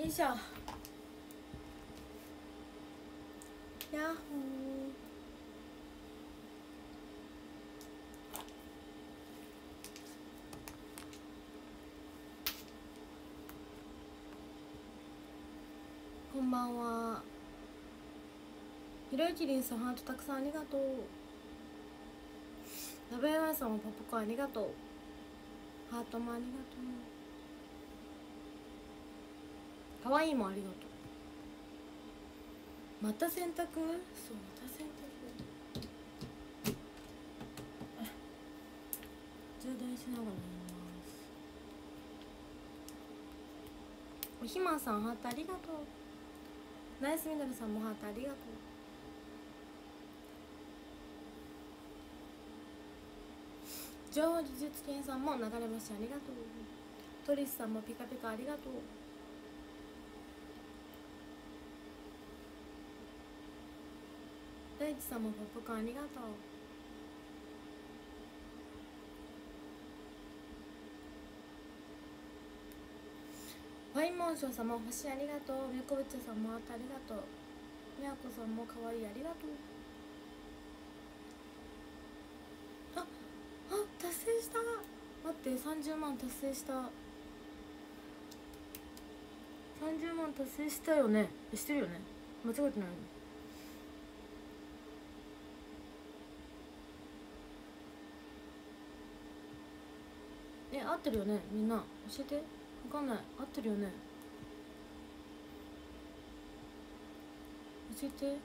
いしょ。やっほー。こんばんは。ひろゆきりんさん、ハートたくさんありがとう。ラベラーさんもポップコーンありがとう。ハートもありがとう。かわいいもありがとう。また洗濯？そう、また洗濯。充電しながらやります。おひまさん、ハートありがとう。ナイスミドルさんもハートありがとう。情報技術研さんも流れ星ありがとう。トリスさんもピカピカありがとう。大地さんもポップコーンありがとう。ファインモーションさんも星ありがとう。みこぶちゃさんもハートありがとう。みやこさんもかわいいありがとう。達成した。待って、30万達成した。30万達成したよね。してるよね。間違えてないの？合ってるよね。みんな教えて。わかんない。合ってるよね。教えて。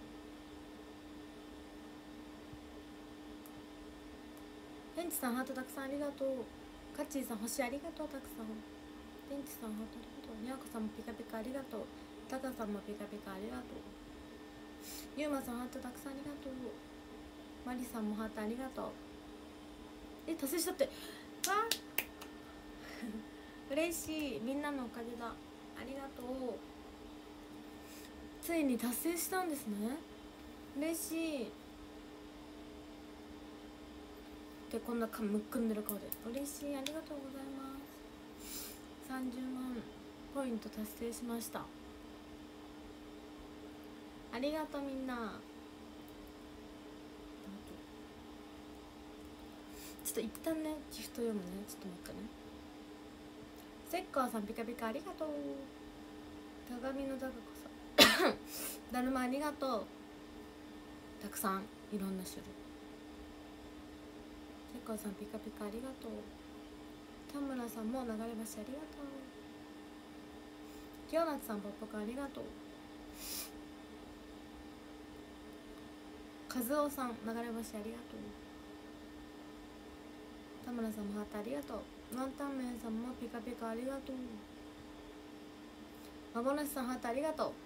ペンチさんハートたくさんありがとう。カッチーさん星ありがとう。たくさん。ペンチさんハートありがとう。にゃこさんもピカピカありがとう。タカさんもピカピカありがとう。ゆうまさんハートたくさんありがとう。マリさんもハートありがとう。達成したって。嬉しい。みんなのおかげだ。ありがとう。ついに達成したんですね。嬉しい。で、こんなむっくんでる顔で嬉しい。ありがとうございます。30万ポイント達成しました。ありがとうみんな。ちょっと一旦ねギフト読むね。ちょっと待ってね。セッカーさんピカピカありがとう。鏡のだがこさんだるまありがとう。たくさんいろんな種類。セッカーさんピカピカありがとう。田村さんも流れ星ありがとう。清夏さんポップコーンありがとう。和夫さん流れ星ありがとう。田村さんもハートありがとう。ワンタンメンさんもピカピカありがとう。幻さんハートありがとう。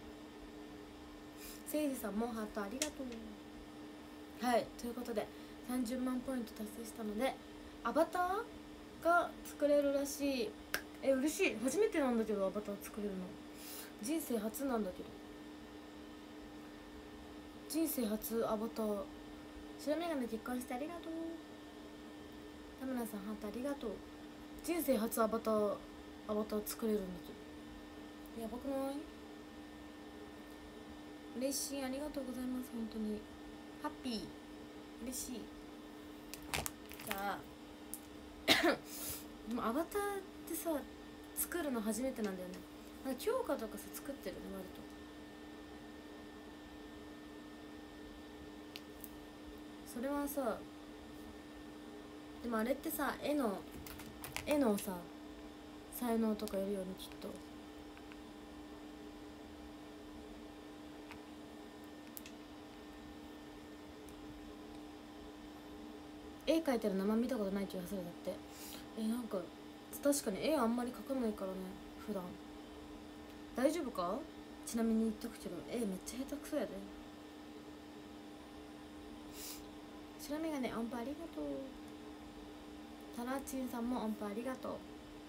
せいじさんもハートありがとう。はい、ということで30万ポイント達成したのでアバターが作れるらしい。嬉しい。初めてなんだけどアバター作れるの。人生初なんだけど。人生初アバター。白眼鏡結婚してありがとう。田村さんハートありがとう。人生初アバター作れるんだけど。やばくない？嬉しい。ありがとうございます。本当にハッピー。嬉しい。じゃあでもアバターってさ作るの初めてなんだよね。なんか強化とかさ作ってるね割と。それはさでもあれってさ絵のさ才能とかいるよねきっと。絵描いてる生見たことない気がする。だってなんか確かに絵あんまり描かないからね普段。大丈夫か？ちなみに言っとくけどめっちゃ下手くそやで。白眼鏡音符ありがとう。タラチンさんも音符ありがとう。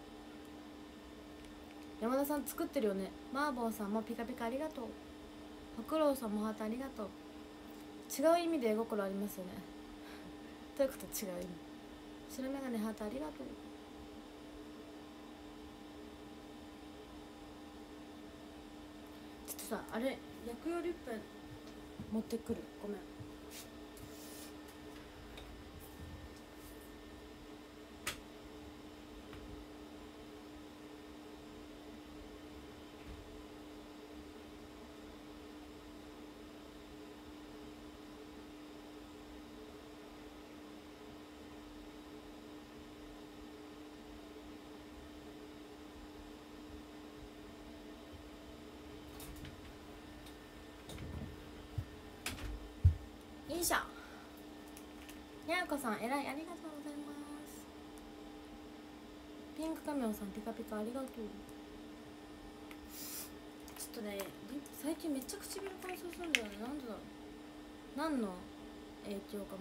山田さん作ってるよね。マーボーさんもピカピカありがとう。フクロウさんもハートありがとう。違う意味で絵心ありますよねどういうこと？違う意味。白眼鏡ハートありがとう。 さあれ薬用リップ持ってくる。ごめん。よいしょ。にゃーこさんえらい、ありがとうございます。ピンクカメオさんピカピカありがとう。ちょっとね最近めっちゃ唇乾燥するんだよね。なんでだろう。何の影響かな。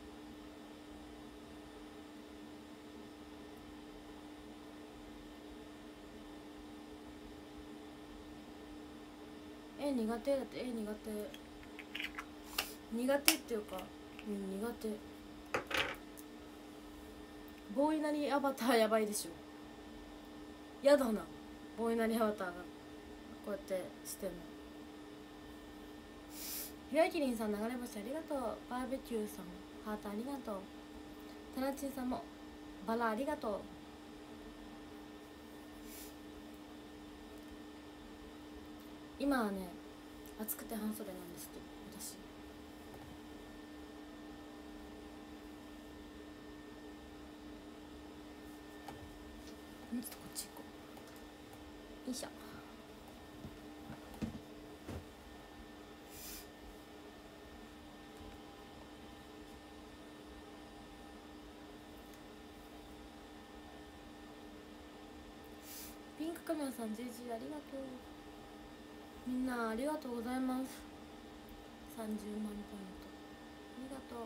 苦手だって。苦手っていうか、苦手。ボーイナリアバターやばいでしょ。やだな、ボーイナリアバターがこうやってしてんの。ひらきりんさん流れ星ありがとう。バーベキューさんハートありがとう。タナチンさんもバラありがとう。今はね暑くて半袖なんですけど私。ちょっとこっち行こう。よいしょ。ピンクカメラさん JG ありがとう。みんなありがとうございます。30万ポイントありがとう。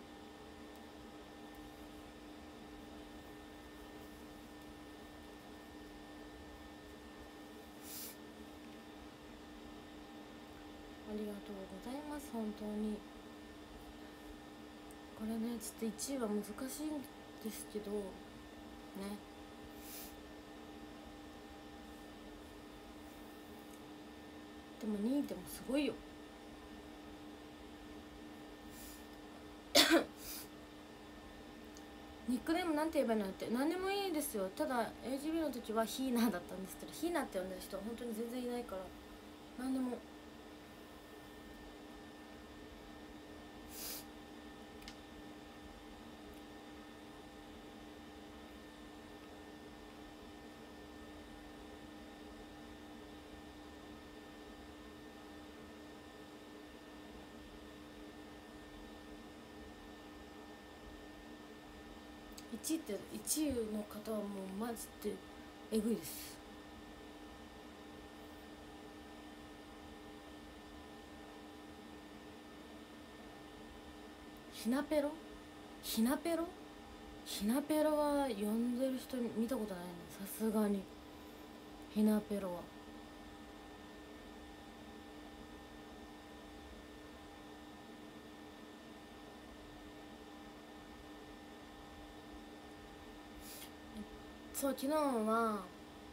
ありがとうございます。本当にこれねちょっと1位は難しいんですけどね。でも2位でもすごいよ。ニックネームなんて言えばいいのって。何でもいいですよ。ただ AGB の時はヒーナーだったんですけど、ヒーナーって呼んでる人は本当に全然いないから何でも。1位って1位の方はもうマジでえぐいです。ひなペロひなペロひなペロは呼んでる人見たことないね、さすがに。ひなペロはそう。昨日は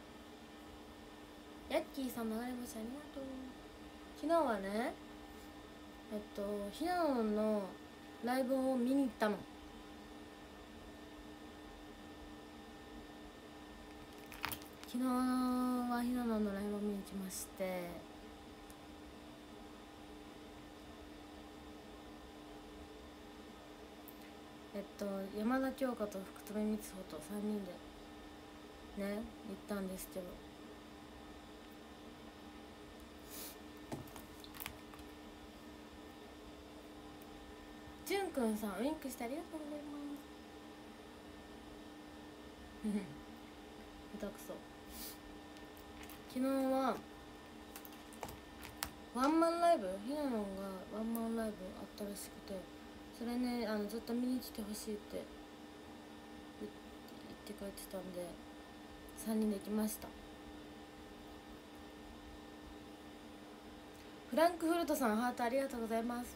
ヤッキーさん流れ星ありがとう。昨日はねひなののライブを見に行ったの。昨日はひなののライブを見に行きまして、山田京香と福留光穂と3人でね行ったんですけど、じゅんくんさんウインクしてありがとうございます下手くそ。昨日はワンマンライブ、ひなのがワンマンライブあったらしくて、それねずっと見に来てほしいって言ってくれてたんで3人で行きました。フランクフルトさんハートありがとうございます。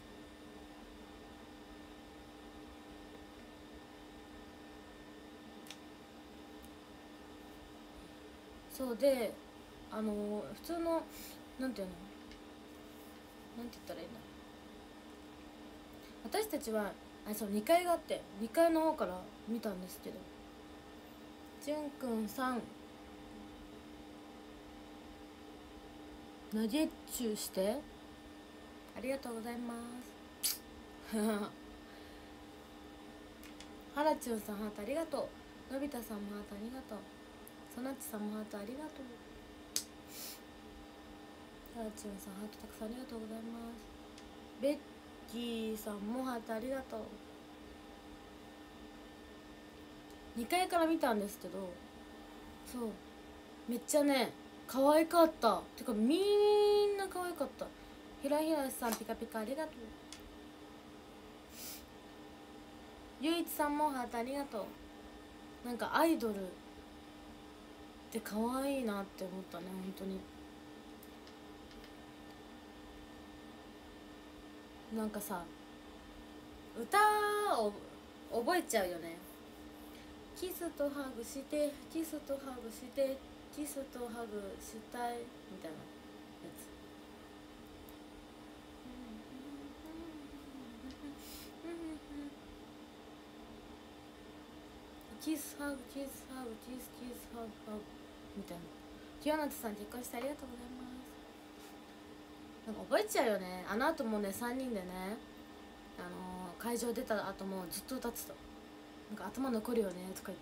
そうで普通のなんていうのなんて言ったらいいんだ。私たちはそう2階があって、2階の方から見たんですけど、じゅんくんさん投げチューしてありがとうございますはらちゅんさんハートありがとう。のび太さんもハートありがとう。そなっちさんもハートありがとう。はらちゅんさんハートたくさんありがとうございます。ベッキーさんもハートありがとう。2階から見たんですけど、そうめっちゃね可愛かった。てかみんな可愛かった。ひらひらさんピカピカありがとう。ゆういちさんもハートありがとう。なんかアイドルって可愛いなって思ったね、本当に。なんかさ、歌を覚えちゃうよね。キスとハグしてキスとハグしてキスとハグしたいみたいなやつ。キスハグキスハグキスキスハグハグみたいな。清夏さん結婚してありがとうございます。なんか覚えちゃうよね。あの後もね3人でね、会場出た後もずっと歌ってた。なんか頭残るよねとか言って。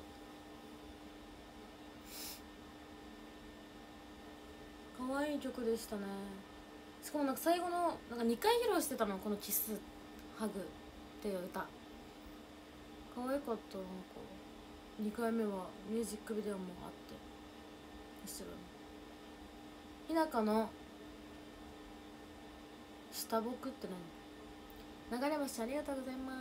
可愛い曲でしたね。しかもなんか最後のなんか2回披露してたの、このキスハグっていう歌。可愛かった。なんか2回目はミュージックビデオもあって、後ろに日高の下僕って何？流れ星ありがとうございます。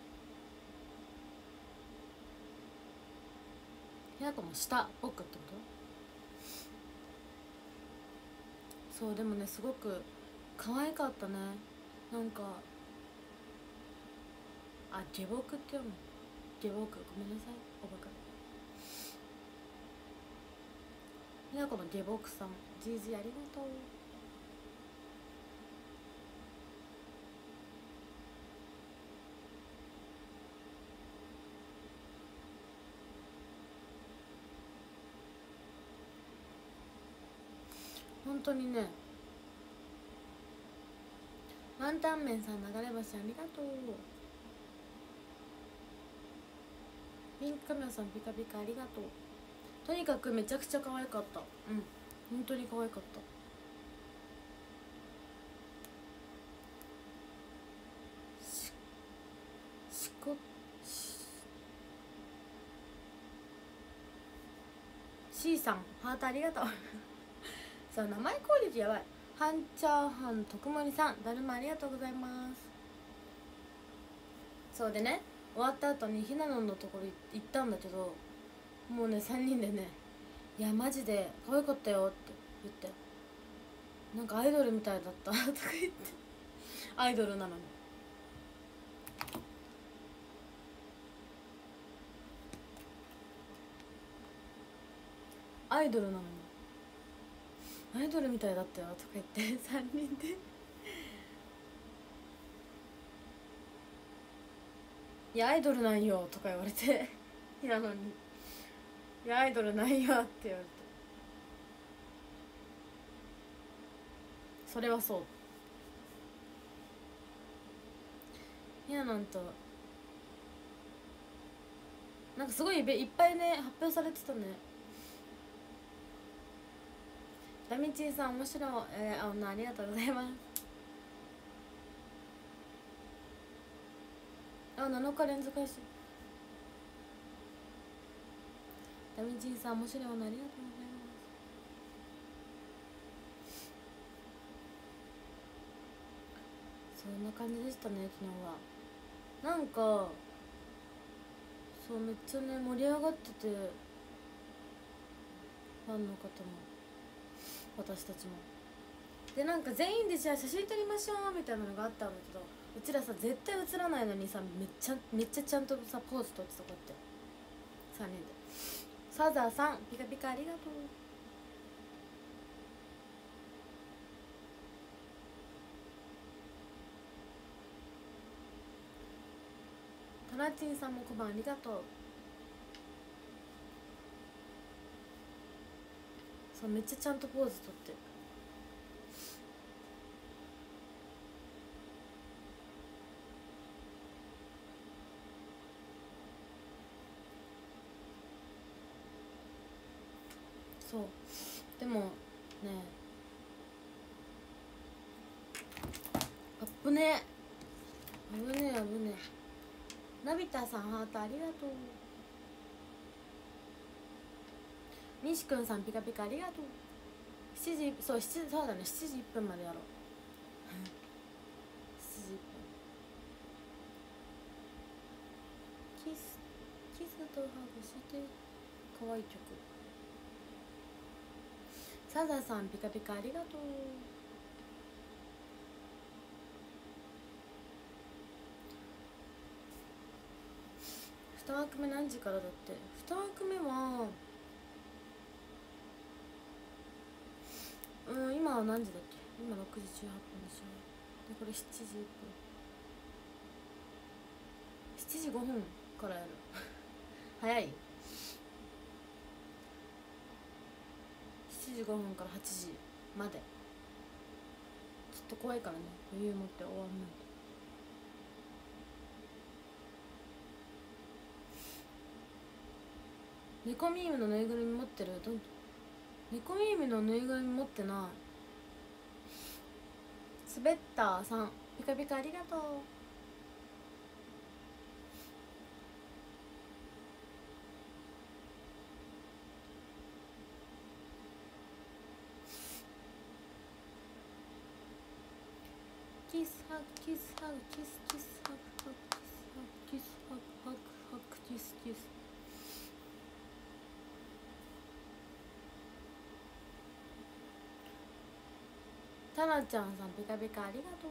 日高も下僕ってこと？そうでもねすごく可愛かったね。なんか下僕って読む。下僕ごめんなさい、おバカ。ひなこの下僕さん、じいじありがとう。本当にね。ワンタン麺さん流れ星ありがとう。ピンクカメラさんピカピカありがとう。とにかくめちゃくちゃ可愛かった。本当に可愛かった。C さんハートありがとうさあ名前攻撃やばい。ハンチャーハン徳森さんだるまありがとうございます。そうでね、終わった後にひなののところ行ったんだけど、もうね3人でね、いやマジで可愛かったよって言って、なんかアイドルみたいだったとか言ってアイドルなのに。アイドルなのにアイドルみたいだったよとか言って3人でいやアイドルなんよとか言われてなのに、いやアイドルなんよって言われて、それはそう。ひななんとなんかすごいいっぱいね発表されてたね。ダミチンさん面白い、ありがとうございます。7日連続配信。ダミチンさん面白い女ありがとうございます。そんな感じでしたね昨日は。なんかそうめっちゃね盛り上がってて、ファンの方も私たちもで、なんか全員でじゃあ写真撮りましょうみたいなのがあったんだけど、うちらさ絶対写らないのにさ、めっちゃちゃんとさポーズ撮ってた。こうやって3人で。サザーさんピカピカありがとう。 タラチンさんもこんばんありがとう。そう、めっちゃちゃんとポーズとってる。そうでもね、あぶねあぶねあぶね。のび太さんハートありがとう。西くんさんピカピカありがとう。7時、そうだね、7時1分までやろう7時1分。キスとハグして可愛い曲。サザさんピカピカありがとう。2枠目何時からだって。2枠目は今は何時だっけ。今6時18分でしょ。でこれ7時1分、7時5分からやる早い。7時5分から8時まで。ちょっと怖いからね、余裕持って終わんないと。猫ミームのぬいぐるみ持ってる？猫ミームのぬいぐるみ持ってない。スベッターさんピカピカありがとう。キスハグキスハグキスキスハグハグキスハグハグハグキスキス。タナちゃんさんピカピカありがとう。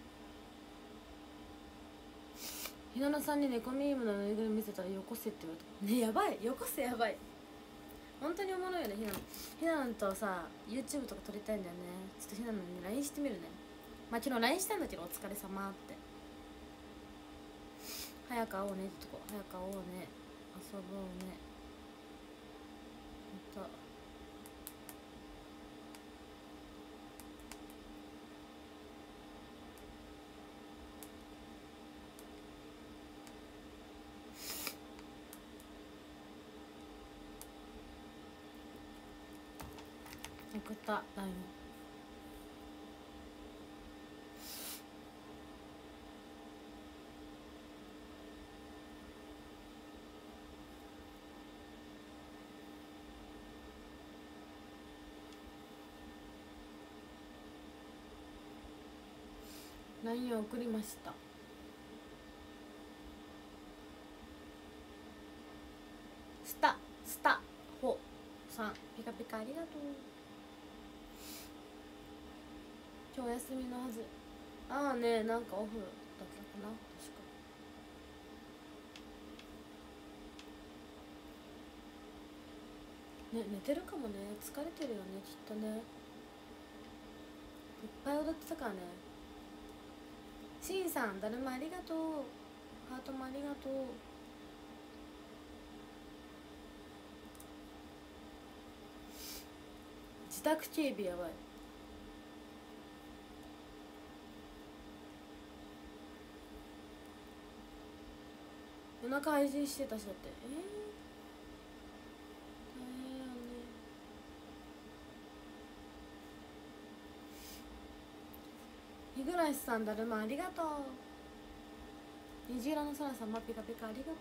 ひなのさんに猫ミームのぬいぐるみ見せたらよこせって言われたね。やばい、よこせやばい。本当におもろいよね。ひなのとさ YouTube とか撮りたいんだよね。ちょっとひなのに LINE してみるね。まあ昨日 LINE したんだけど、お疲れ様って。早く会おうねってとこ。早く会おうね、遊ぼうね。また送った LINE。LINE を送りました。スタホさんピカピカありがとう。今日お休みのはず。ああね、なんかオフだったかな、確か。ね、寝てるかもね。疲れてるよね、きっとね。いっぱい踊ってたからね。しんさんだるまありがとう。ハートもありがとう。自宅警備やばい。夜中配信してたしだって。大変やね。日暮さんだるまありがとう。虹色の空さんまピカピカありがとう。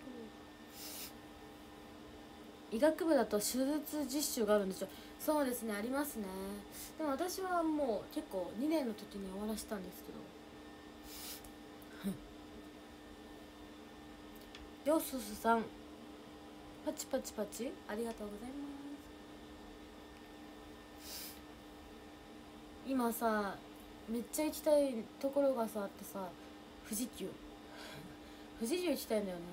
医学部だと手術実習があるんでしょ。そうですね、ありますね。でも私はもう結構2年の時に終わらしたんですけどよすすさんパチパチパチありがとうございます。今さめっちゃ行きたいところがさあってさ、富士急富士急行きたいんだよね。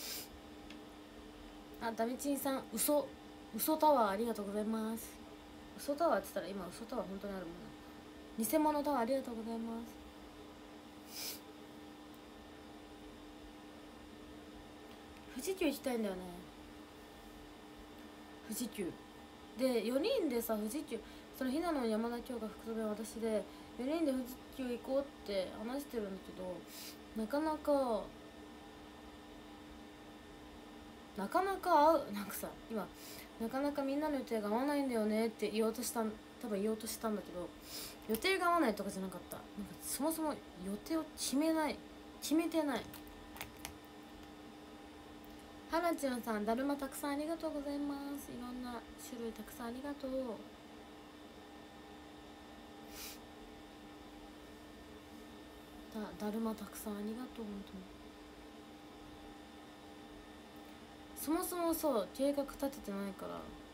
あ、ダメチンさん嘘タワーありがとうございます。嘘タワーって言ったら今嘘タワー本当にあるもんな。偽物タワーありがとうございます。 富士急行きたいんだよね。富士急で4人でさ、富士急、そのひなの山田京が福留私で4人で富士急行こうって話してるんだけど、なかなか合う、なんかさ、今なかなかみんなの予定が合わないんだよねって言おうとしたんだけど、予定が合わないとかじゃなかった。なんかそもそも予定を決めてない。はなちゅんさん、だるまたくさんありがとうございます。いろんな種類たくさんありがとう。だるまたくさんありがとう。本当にそもそもそう計画立ててないから。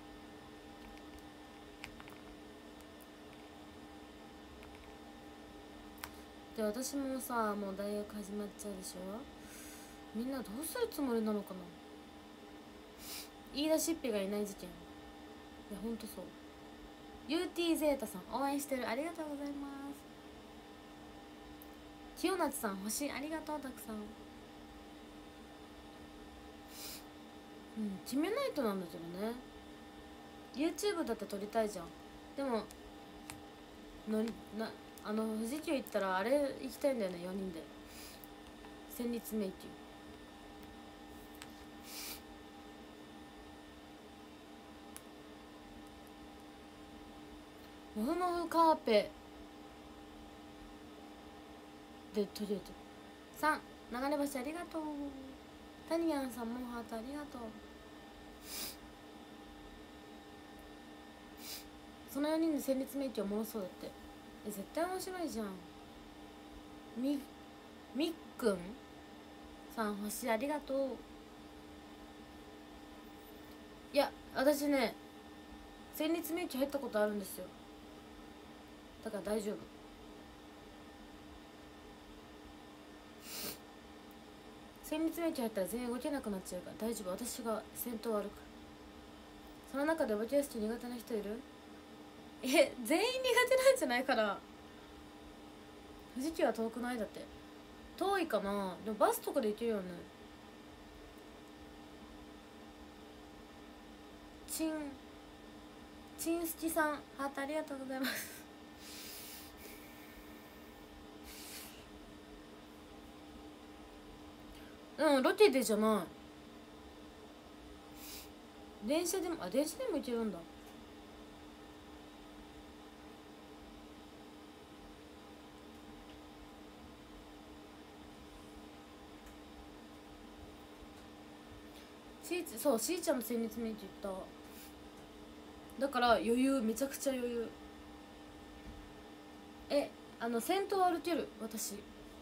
で私もさ、もう大学始まっちゃうでしょ。みんなどうするつもりなのかな。言い出しっぺがいない事件。いやほんとそう。 UT ゼータさん応援してる、ありがとうございます。清夏さん星ありがとう、たくさん。決めないとなんだけどね。 YouTube だって撮りたいじゃん。でも富士急行ったらあれ行きたいんだよね、4人で戦慄迷宮。モフモフカーペで取り入れて3流れ星ありがとう。タニアンさんもハートありがとう。その4人で戦慄迷宮おもろそうだって。絶対面白いじゃん。みっくんさん星ありがとう。いや私ね戦慄迷宮入ったことあるんですよ。だから大丈夫。戦慄迷宮入ったら全員動けなくなっちゃうから大丈夫。私が先頭を歩く。その中でお化け屋敷苦手な人いる？全員苦手なんじゃないから。富士急は遠くない？だって遠いかな。でもバスとかで行けるよね。ちんすきさんハートありがとうございますロケでじゃない。電車でも行けるんだ。そうしーちゃんの戦慄迷宮行った。だから余裕、めちゃくちゃ余裕。先頭歩ける私。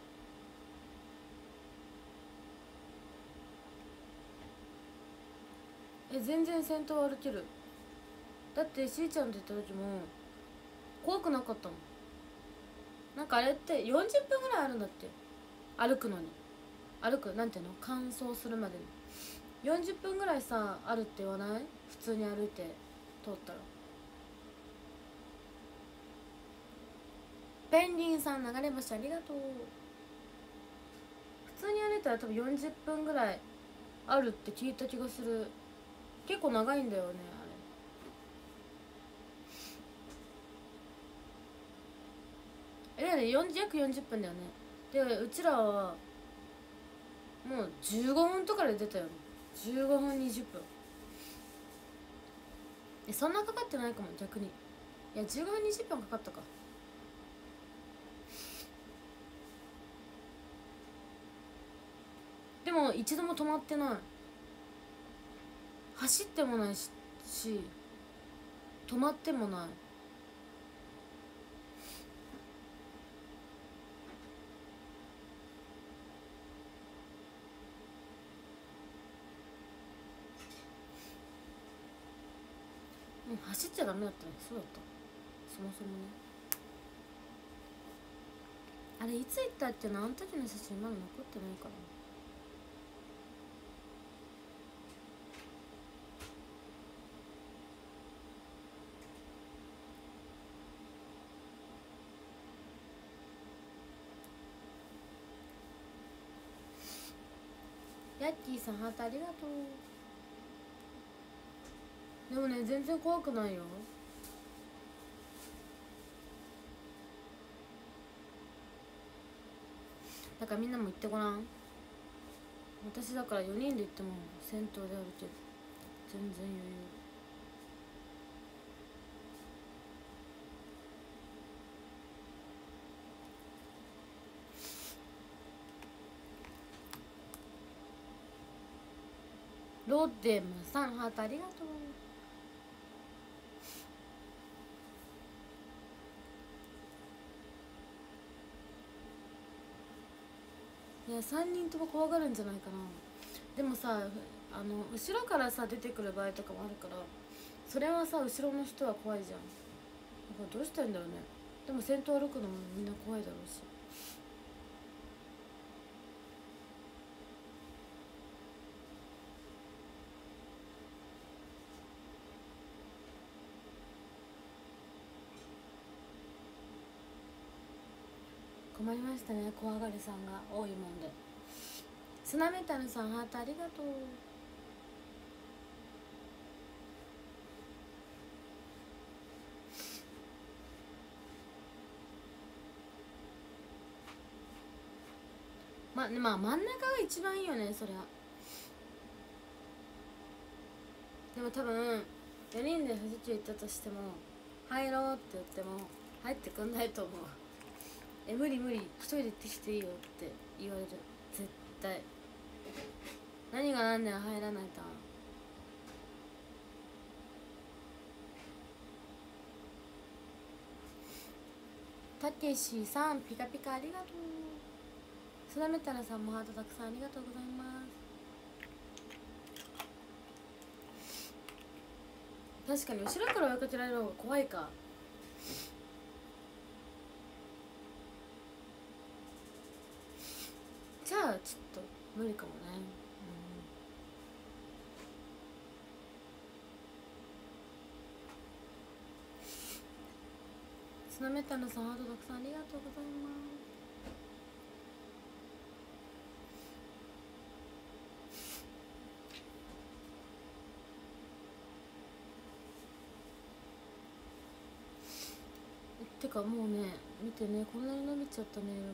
全然先頭歩ける。だってしーちゃんと行った時も怖くなかったもん。なんかあれって40分ぐらいあるんだって、歩くのに。なんていうの、乾燥するまでに40分ぐらいさあるって言わない？普通に歩いて通ったら。ペンギンさん流れ星ありがとう。普通に歩いたら多分40分ぐらいあるって聞いた気がする。結構長いんだよねあれ。約40分だよね。でうちらはもう15分とかで出たよね。15分20分。そんなかかってないかも逆に。いや15分20分かかったか。でも一度も止まってない。走ってもないし止まってもない。走っちゃダメだったね。そうだった。そもそもね。あれいつ行ったっけな。あの時の写真まだ残ってないから。 ヤッキーさんハートありがとう。でもね全然怖くないよ。だからみんなも行ってごらん。私だから4人で行っても戦闘であるけど全然余裕。ロッデムさんハートありがとう。いや3人とも怖がるんじゃないかな。でもさ後ろからさ出てくる場合とかもあるから、それはさ後ろの人は怖いじゃん。だからどうしたらいいんだろうね。でも先頭歩くのもみんな怖いだろうし。困りましたね、怖がりさんが多いもんで。砂メタルさんハートありがとう。まあ真ん中が一番いいよねそりゃ。でも多分4人で富士急行ったとしても入ろうって言っても入ってくんないと思う。無理無理一人で行ってきていいよって言われる絶対。何が何で入らないと。たけしさんピカピカありがとう。スナメタラさんもハートたくさんありがとうございます。確かに後ろから追いかけられる方が怖いか。じゃあちょっと無理かもね。スナメタラさんハートたくさんありがとうございます。てかもうね見てね、こんなに伸びちゃったネイルが。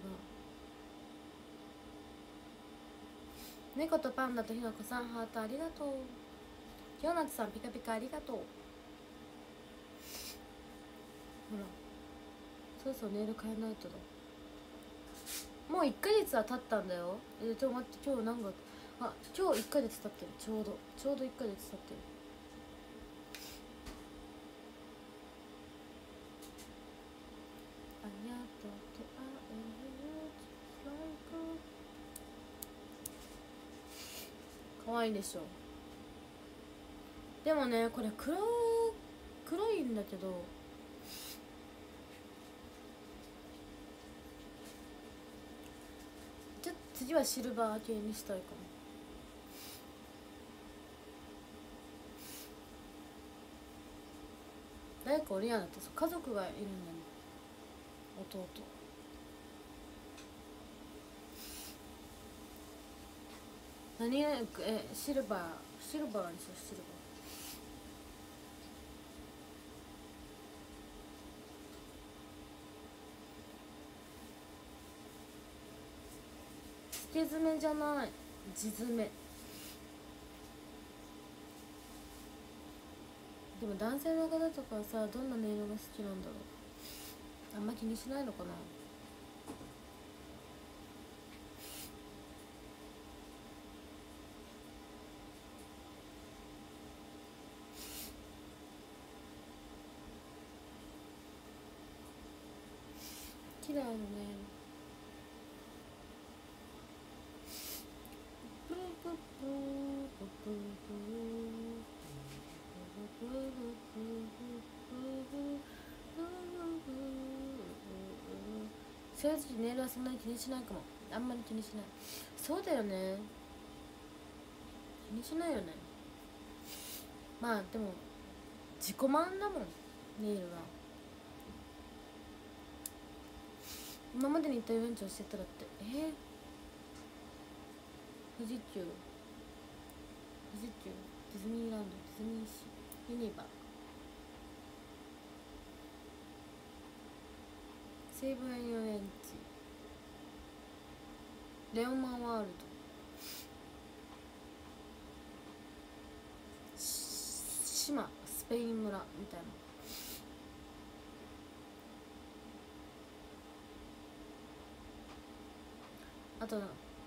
猫とパンダとひなこさんハートありがとう。ヨナツさんピカピカありがとう。ほらそうそうネイル変えないとだ。もう1ヶ月は経ったんだよ。ちょっと待って、今日何月。今日1ヶ月経ってる。ちょうど1ヶ月経ってる。ありがとうと会えるかわいいでしょ。でもねこれ黒いんだけど、じゃ次はシルバー系にしたいかも。誰かおるやんだって。家族がいるんだよ。弟。何がシルバーにしよう。シルバー。つけ爪じゃない地爪。でも男性の方とかさどんな音色が好きなんだろう。あんま気にしないのかな。綺麗あるね。正直ネイルはそんなに気にしないかも。あんまり気にしない。そうだよね、気にしないよね。まあでも自己満だもんネイルは。今までに行った遊園地教えたらって富士急富士急、ディズニーランド、ディズニーシー、ユニバ、西武園遊園地、レオマワールド、島、スペイン村みたいな。あと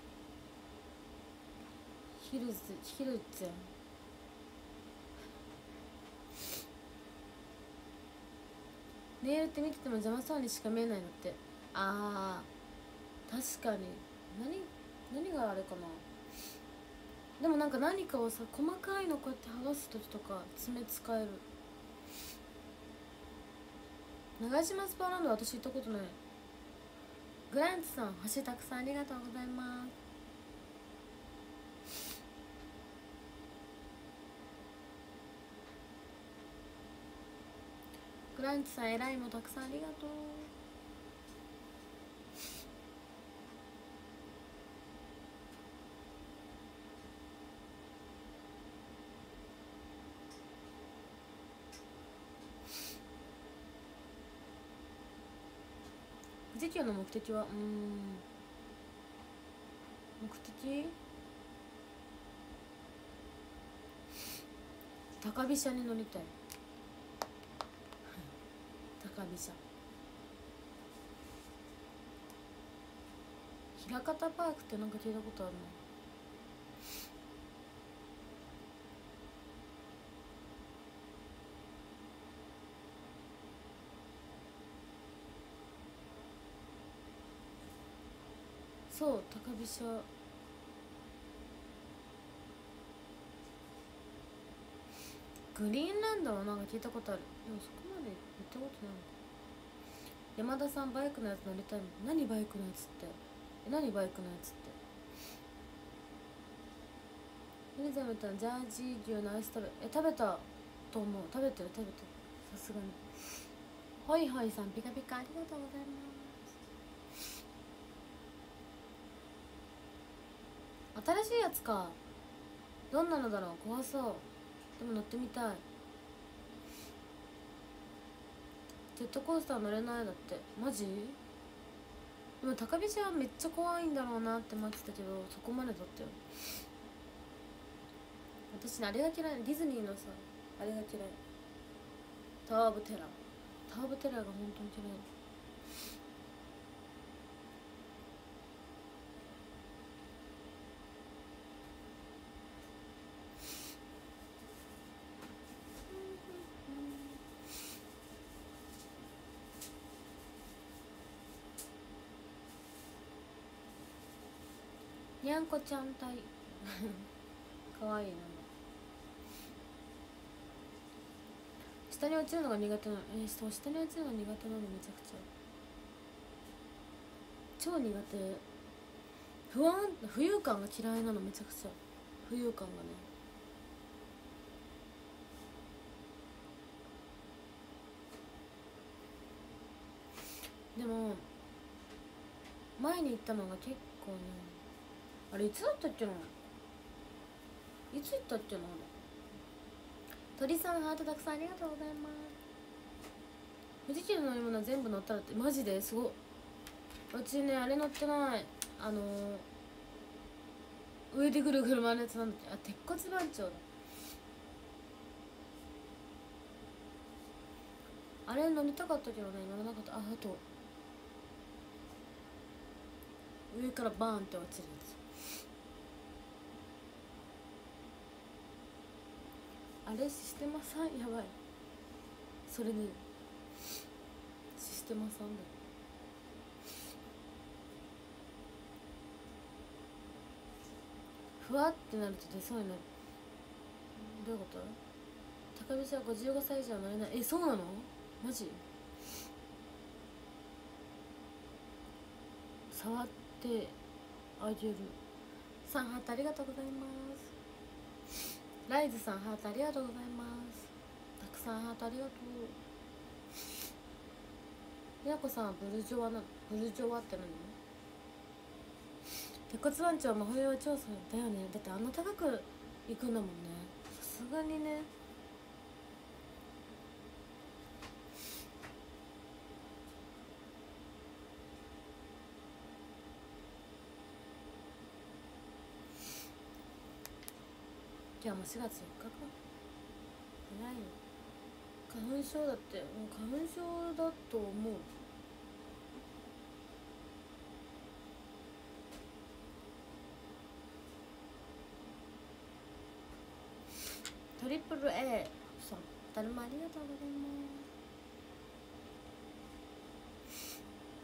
ヒルツェン、ネイルって見てても邪魔そうにしか見えないのって。あー確かに。何があれかな。でもなんか何かをさ、細かいのこうやって剥がす時とか爪使える。長島スパーランドは私行ったことない。グランツさん、星たくさんありがとうございます。グランツさん、えらいもたくさんありがとう。富士急の目的は目的、高飛車に乗りたい。高飛車、平方パークってなんか聞いたことあるの。そう、高飛車。グリーンランドはなんか聞いたことある。でもそこまで行ったことないのか。山田さん、バイクのやつ乗りたいもん。何バイクのやつって。何バイクのやつって。エリザベタジャージー牛のアイス食べたと思う。食べてるさすがに。ホイホイさん、ピカピカありがとうございます。新しいやつか。どんなのだろう。怖そう。でも乗ってみたい。ジェットコースター乗れないだって。マジ？でも高飛車はめっちゃ怖いんだろうなって待ってたけど、そこまでだったよ。私ね、あれが嫌い。ディズニーのさ、あれが嫌い。タワー・オブ・テラー。タワー・オブ・テラーが本当に嫌い。にゃんこちゃん隊かわいいな。下に落ちるのが苦手なの。そう、下に落ちるのが苦手なの。めちゃくちゃ超苦手。浮遊感が嫌いなの。めちゃくちゃ浮遊感がね。でも前に行ったのが結構ね、あれいつだったっけな。いつ行ったっけな。鳥さん、ハートたくさんありがとうございます。富士急の乗り物は全部乗ったらって。マジですごい。うちね、あれ乗ってない。上でぐるぐる回るやつなんだっけ。鉄骨番長だ。あれ乗りたかったけどね、乗らなかった。あと上からバーンって落ちるやつ。あれシステマさんやばい。それね、システマさんだよ。ふわってなると出そうになる。どういうこと？高飛車は55歳以上は乗れない。そうなの？マジ？触ってあげる。さん、ハートありがとうございます。ライズさん、ハートありがとうございます。たくさんハートありがとう。みなこさんはブルジョワって何？鉄骨番長は真冬は調査だよね。だってあんな高く行くんだもんね。さすがにね。じゃあもう4月4日か。早いよ。花粉症だって、もう花粉症だと思う。トリプル A さん、だるまありがとうございます。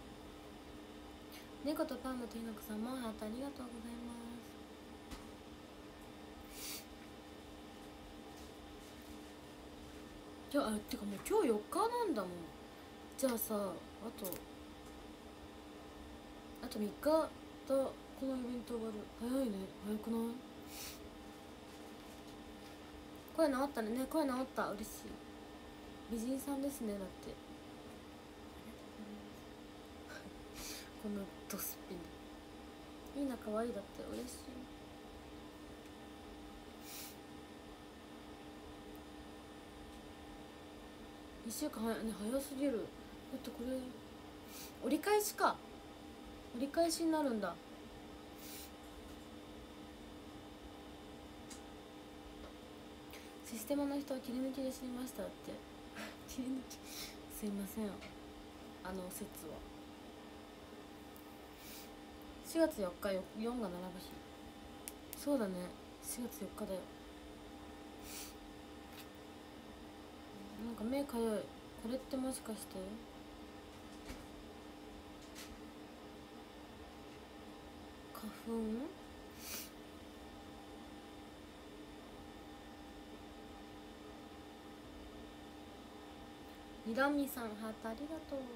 猫とパンダとひなこさんもハートありがとうございます。じゃあ、てかもう今日4日なんだもん。じゃあさ、あと3日だ。このイベント終わる。早いね。早くない？声治ったね。声治った。嬉しい。美人さんですね。だってこのドスピンいいな。可愛い。だって嬉しい。1週間早いね。早すぎる。だってこれ折り返しか。折り返しになるんだ。システマの人は切り抜きで死にましたって切り抜きすいません。あの説は4月4日4が並ぶ日。そうだね。4月4日だよ。なんか目かゆい。これってもしかして花粉？にらみさんハートありがとう。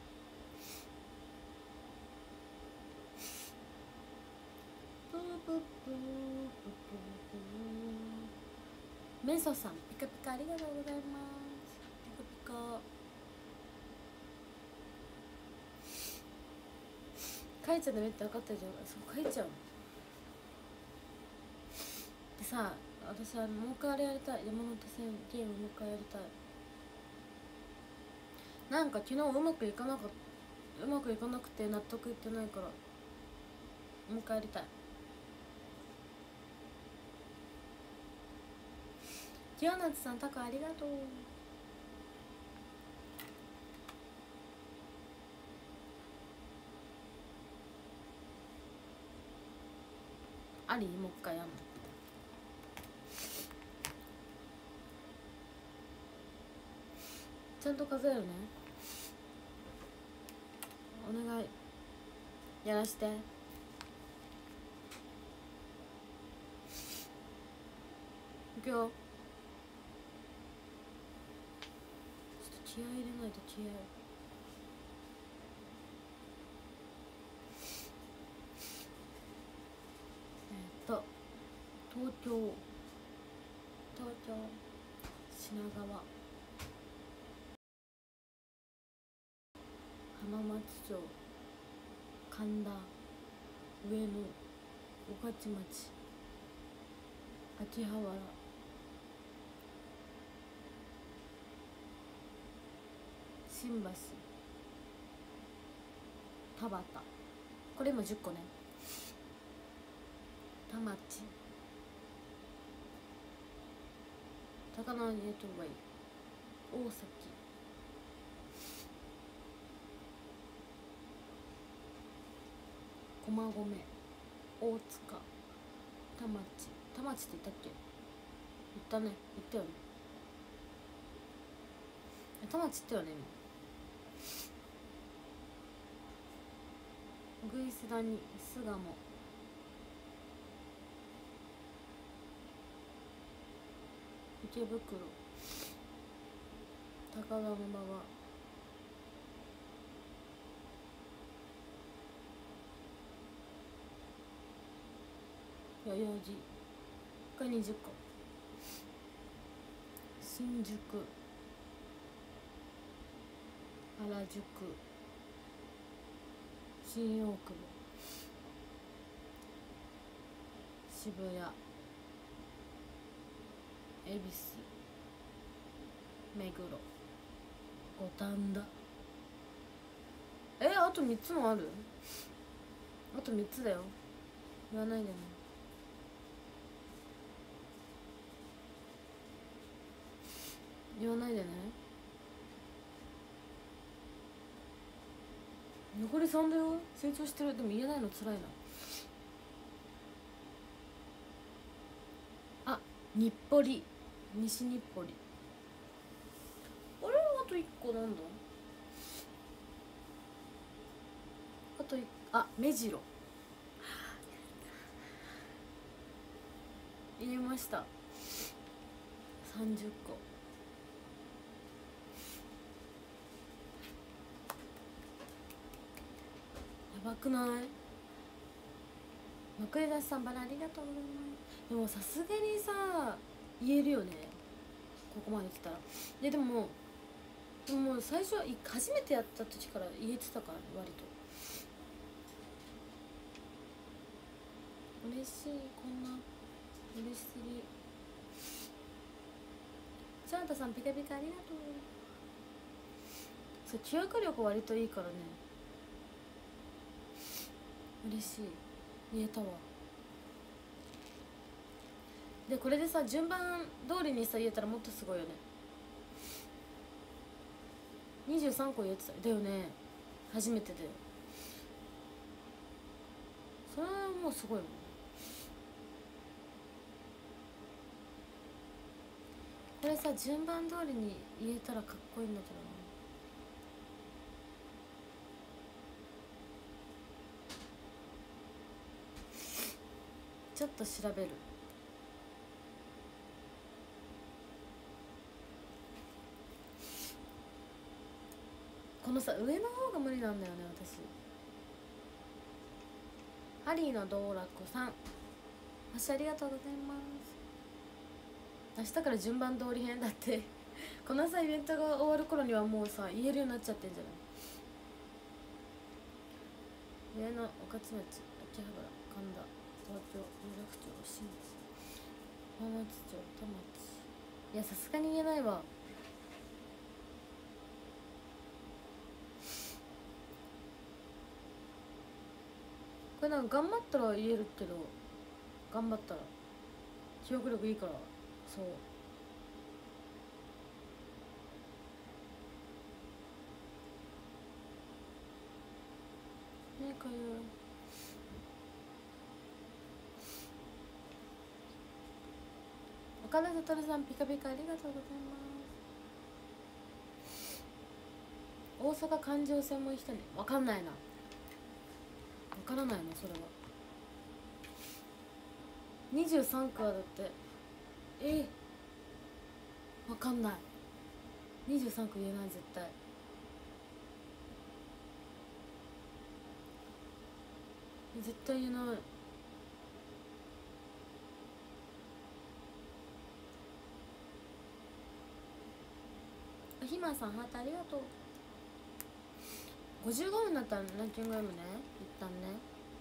メソさんピカピカありがとうございます。ピカピカ。書いちゃダメって分かったじゃん。そう書いちゃうでさ。私もう一回あれやりたい。山手線ゲームもう一回やりたい。なんか昨日うまくいかなくて納得いってないからもう一回やりたい。キヨナツさんタコありがとう。あり？もう一回やんの？ちゃんと数えるね。お願いやらして。いくよ。ちょっと気合い入れないと。気合い東京品川浜松町神田上野御徒町秋葉原新橋田端。これ今10個ね。田町高輪ゲートウェイ大崎駒込大塚田町って言ったっけ？言ったね。言ったよね。田町ってよね。今鶯谷巣鴨池袋高田馬場代々木が20個。新宿原宿新大久保渋谷恵比寿、目黒、五反田。あと3つもある。あと3つだよ。言わないでね。言わないでね。残り3だよ。成長してる。でも言えないのつらいな。あ、日暮里、西日暮里。あれ、あと1個なんだ。あと1個、あ、目白。言いました。30個。やばくない？まくりだしさん、バラありがとうございます。でもさすがにさ言えるよね、ここまで来たら。でも最初は初めてやった時から言えてたからね、割と。嬉しい、こんな嬉しすぎ。チャンタさん、ピカピカありがとう。そう、記憶力割といいからね、嬉しい。言えたわ。でこれでさ順番通りにさ言えたらもっとすごいよね。23個言えてただよね、初めてで。それはもうすごいもん。これさ順番通りに言えたらかっこいいんだけどな。ちょっと調べる。このさ上の方が無理なんだよね私。ハリーの道楽さん、星ありがとうございます。明日から順番通り編だってこのさイベントが終わる頃にはもうさ言えるようになっちゃってんじゃない？上野、御徒町、秋葉原、神田、東京、有楽町、新津、浜松町、田町。いやさすがに言えないわ。これなんか頑張ったら言えるけど、頑張ったら記憶力いいから。そうね、かゆ岡田悟さん、ピカピカありがとうございます。大阪環状線も行きたいね。分かんないな、分からないなそれは。23区はだって分かんない。23区言えない絶対。絶対言えない。ひまさん、ハートありがとう。55分になったらランキング読むね、一旦ね。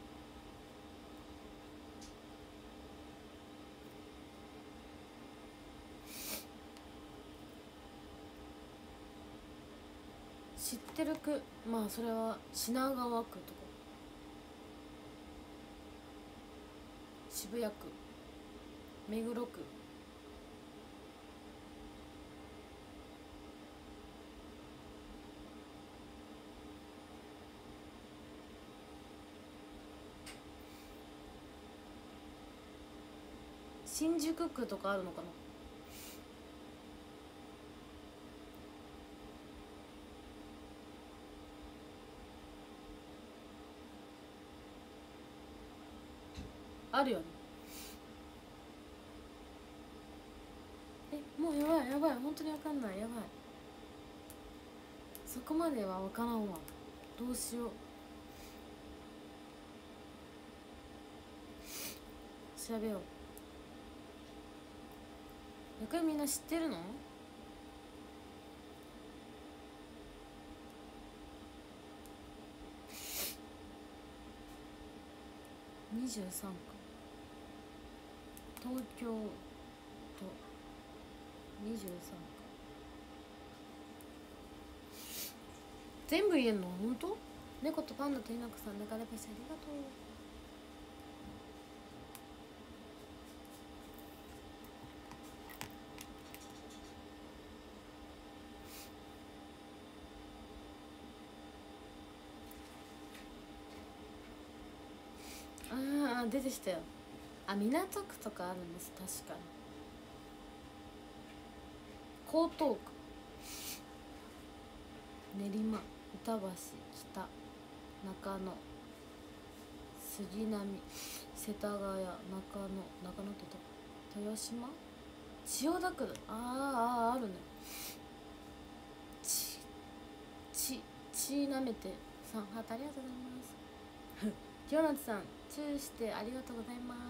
知ってる区、まあそれは品川区とか渋谷区、目黒区、新宿区とかあるのかな。あるよね。もうやばいやばい、本当に分かんない、やばい。そこまでは分からんわ。どうしよう。調べよう。逆にみんな知ってるの？23区、東京都 23か。全部言えんの本当？猫とパンダと稲子さん、中でペシありがとう。ああ出てきたよ。あ、港区とかあるんです。確かに江東区、練馬、板橋、北、中野、杉並、世田谷、中野って言った、豊島、千代田区だ。あるね。ちなめてさん、ハートありがとうございます清夏さん、チューしてありがとうございます。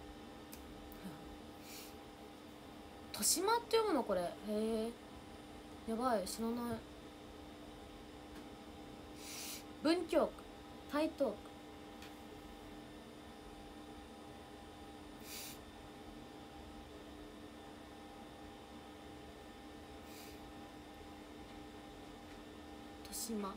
豊島って読むのこれ？へえ、やばい、知らない。文京区、台東区、豊島、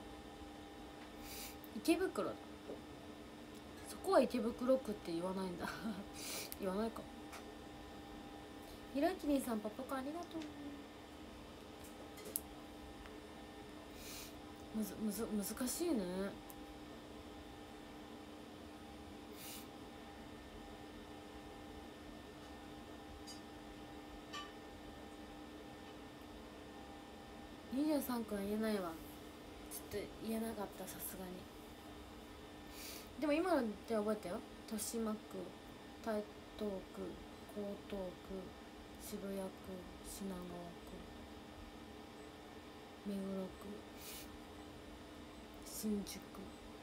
池袋だ。そこは池袋区って言わないんだ言わないか。ひろゆきにさん、パパカありがとう。難しいね。23区は言えないわ。ちょっと言えなかった、さすがに。でも今ので覚えたよ。豊島区、台東区、江東区、渋谷区、品川区、目黒区、新宿区、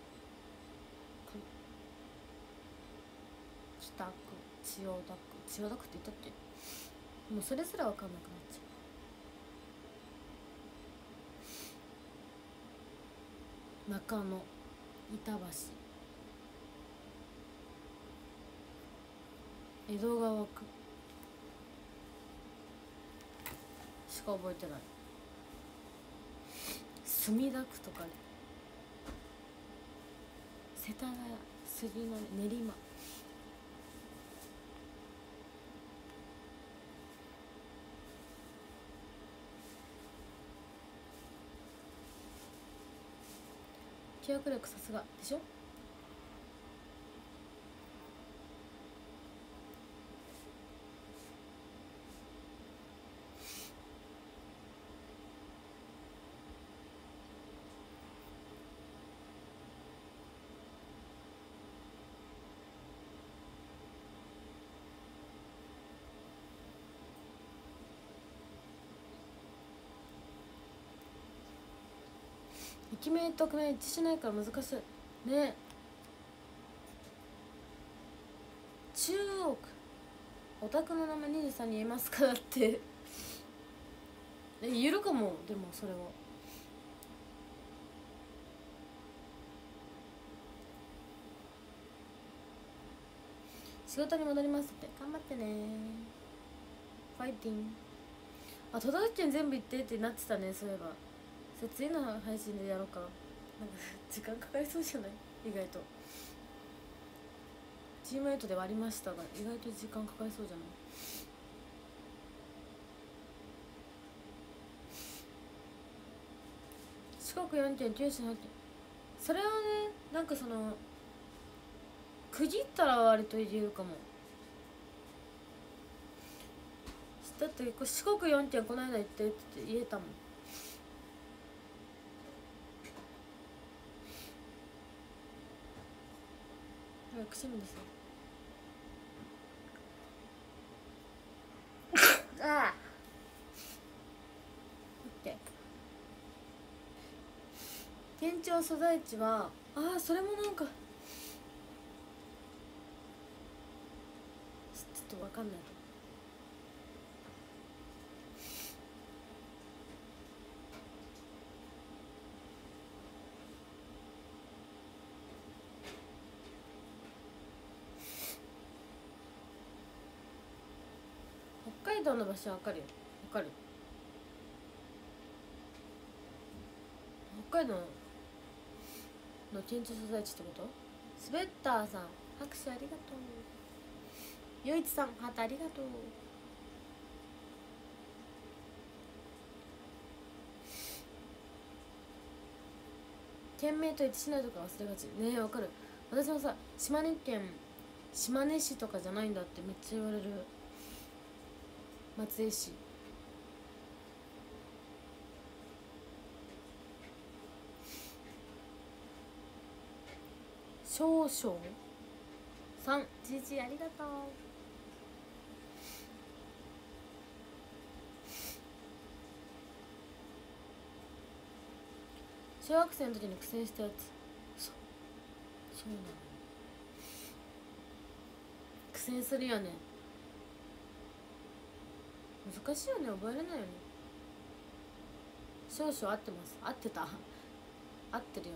北区、千代田区って言ったっけ？もうそれすら分かんなくなっちゃう。中野、板橋、江戸川区しか覚えてない。墨田区とかね、世田谷、杉並、練馬。記憶力さすがでしょ。駅名と区名一致しないから難しいね。中央区、お宅の名前23に言えますかだって言えるかも。でもそれは仕事に戻りますって頑張ってね。ファイティン。あ、都道府県全部行ってってなってたね。そういえば次の配信でやろうか。なんか時間かかりそうじゃない？意外とチームメイトではありましたが、意外と時間かかりそうじゃない？四国4県、九州8県。それはね、なんかその区切ったら割と言えるかも。だって四国4県この間行ってって言えたもん。くしむですよああって県庁所在地は、それもなんかちょっと分かんない。北海海道の場所わかるよ。わかる。北海道の県庁所在地ってこと？スベッターさん拍手ありがとう。よいちさんハートありがとう。県名と一致しないとか忘れがちね。えわかる。私もさ、島根県島根市とかじゃないんだってめっちゃ言われる。松江市。少々さん、じじありがとう。小学生の時に苦戦したやつ。そうなの。苦戦するよね。難しいよね、覚えれないよね。少々合ってます。合ってた。合ってるよね。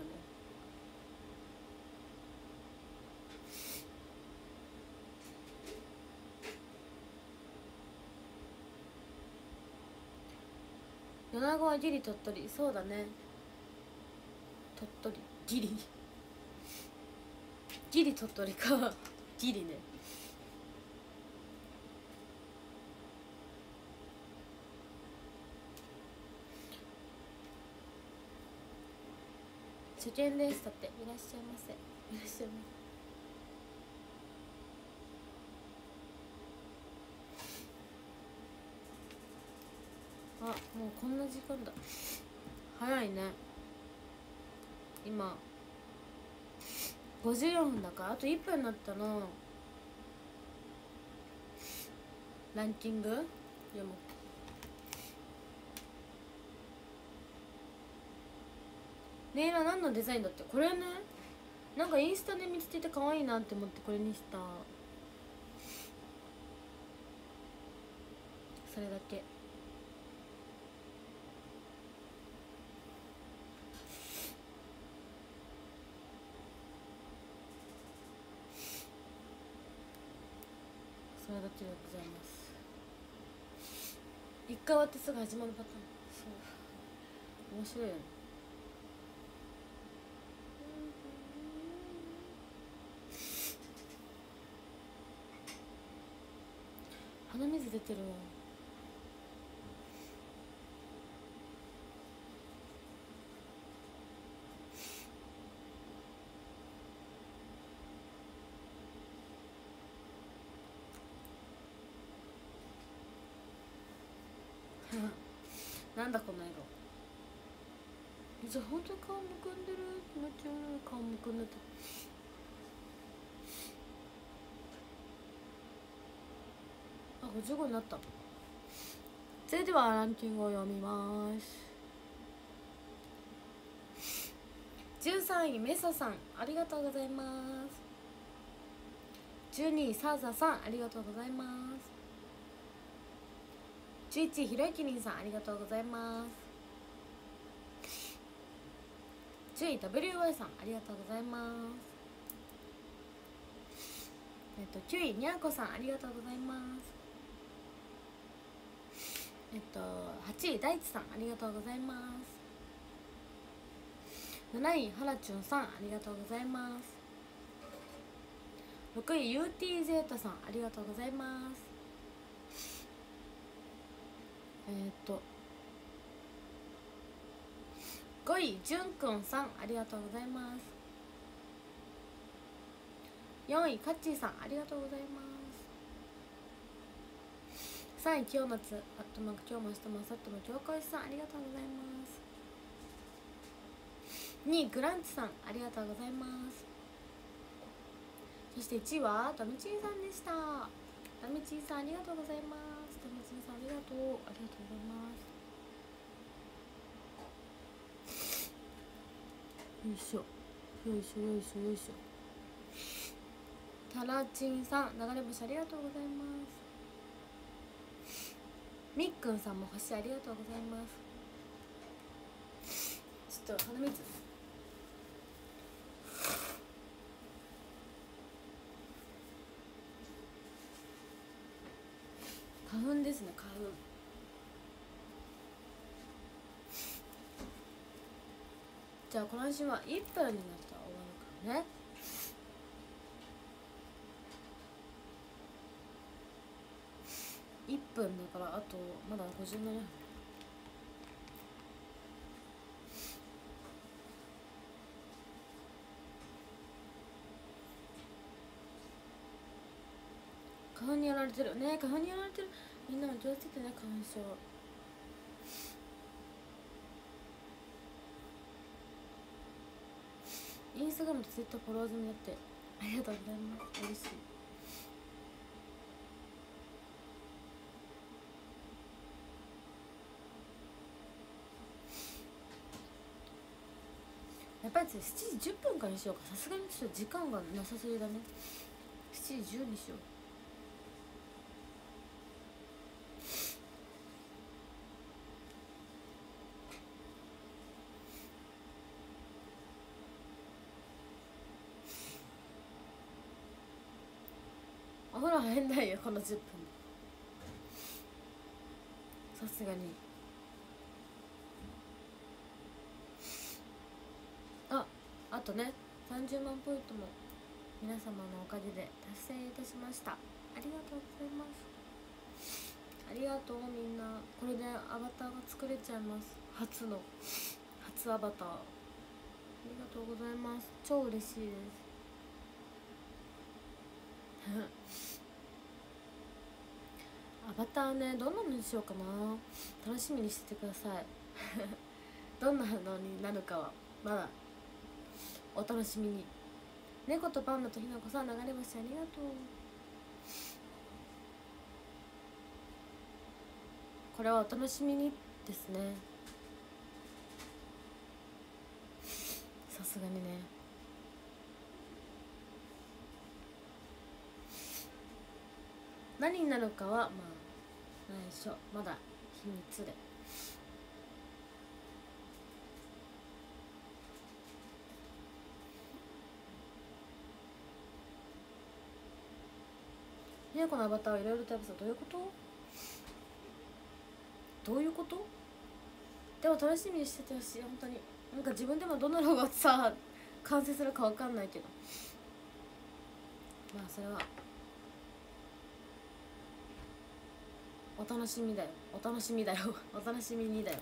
米子はギリ鳥取。そうだね、鳥取ギリギリ鳥取かギリね。受験です。だっていらっしゃいませ。いらっしゃいませ。あ、もうこんな時間だ。早いね。今54分だからあと1分になったの。ランキング読む。ネイルは何のデザインだって。これね、なんかインスタで見つけて可愛いなって思ってこれにした。それだけ。それだけでございます。一回終わってすぐ始まるパターン。そう面白いよね。鼻水出てるわ。なんだこの色。じゃあ本当に顔むくんでる。気持ち悪い。顔むくんでた。あ、55になった。それではランキングを読みます。13位メサさんありがとうございます。12位サーザさんありがとうございます。11位ひろゆきりんさんありがとうございます。10位 WY さんありがとうございます。9位にゃーこさんありがとうございます。8位大地さんありがとうございます。7位はらちゅんさんありがとうございます。6位 UT ゼータさんありがとうございます。5位じゅんくんさんありがとうございます。4位かっちーさんありがとうございます。3位清松あとまく今日もしてますあとも京子さんありがとうございます。2位グランチさんありがとうございます。そして1位はタミチンさんでした。タミチンさんありがとうございます。タミチンさんありがとう。ありがとうございます。よいしょよいしょよいしょよいしょ。タラチンさん流れ星ありがとうございます。みっくんさんも星ありがとうございます。ちょっと鼻水。 花粉ですね、花粉。じゃあこの配信は1分になったら終わるからね。1分だからあとまだ57分。花粉にやられてるね、花粉にやられてる。みんなも気をつけてね、花粉症。インスタグラムとツイッターフォロワー済みだって。ありがとうございます、嬉しい。やっぱり7時10分からにしようか。さすがにちょっと時間がなさすぎだね。7時10にしよう。お風呂入んないよこの10分。さすがに。あとね、30万ポイントも皆様のおかげで達成いたしました。ありがとうございます。ありがとうみんな。これでアバターが作れちゃいます。初アバター。ありがとうございます。超嬉しいですアバターね、どんなのにしようかな。楽しみにしててくださいどんなのになるかはまだお楽しみに。猫とパンダとひなこさん、流れ星ありがとう。これはお楽しみにですね。さすがにね。何になるかはまあ内緒、まだ秘密で。ひなこのアバターはいろいろとやっぱさ、どういうことでも楽しみにしててほしい、本当に。なんか自分でもどんなのがさ完成するかわかんないけど、まあそれはお楽しみだよ、お楽しみだよお楽しみにだよ。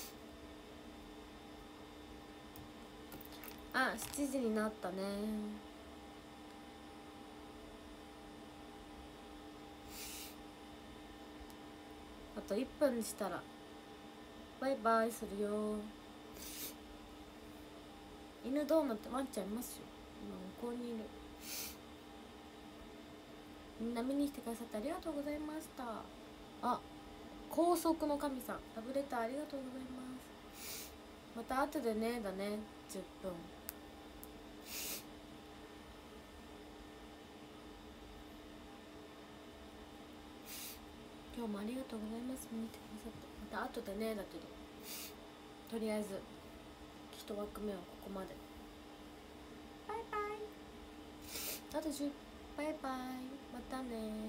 あ、7時になったね。あと1分にしたらバイバイするよ。犬どうなって、ワンちゃんいますよ、今向こうにいる。みんな見に来てくださってありがとうございました。あ、高速の神さん、ラブレターありがとうございます。また後でねだね、10分。今日もありがとうございます、見に来てくださって。また後でねだけど、とりあえず1枠目はここまで。バイバイ。あと10。バイバイ、またね。